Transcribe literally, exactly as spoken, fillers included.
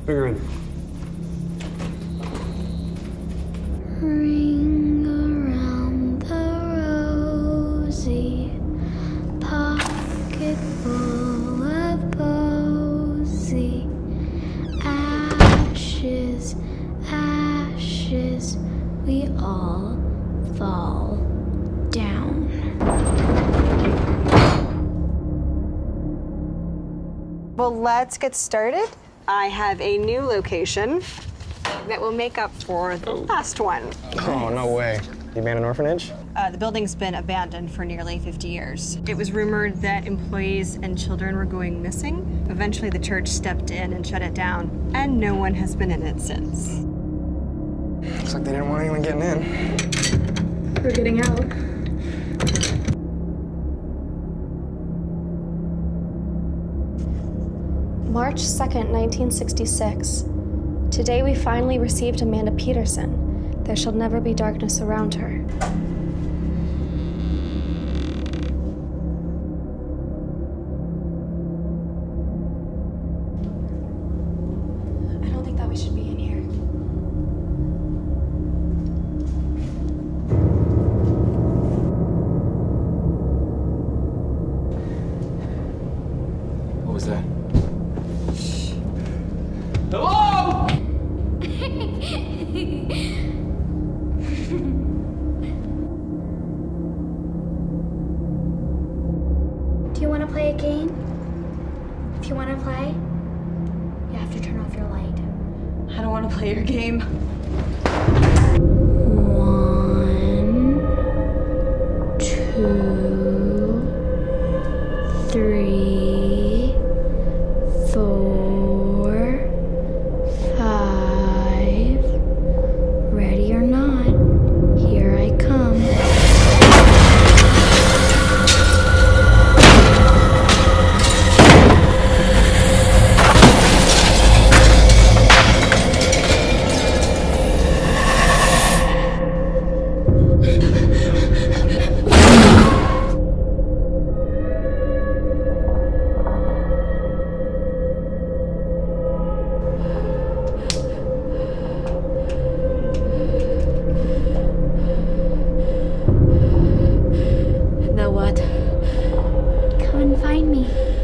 Figure in. Ring around the rosy, pocket full of posy, ashes, ashes, we all fall down. Well, let's get started. I have a new location that will make up for the last one. Oh, no way. You abandoned an orphanage? Uh, the building's been abandoned for nearly fifty years. It was rumored that employees and children were going missing. Eventually, the church stepped in and shut it down, and no one has been in it since. Looks like they didn't want anyone getting in. We're getting out. March second, nineteen sixty-six. Today we finally received Amanda Peterson. There shall never be darkness around her. I don't think that we should be in here. What was that? Hello? Do you want to play a game? If you want to play, you have to turn off your light. I don't want to play your game. One, two, three, four, five. Ready or not, here I come. Now what? Come and find me.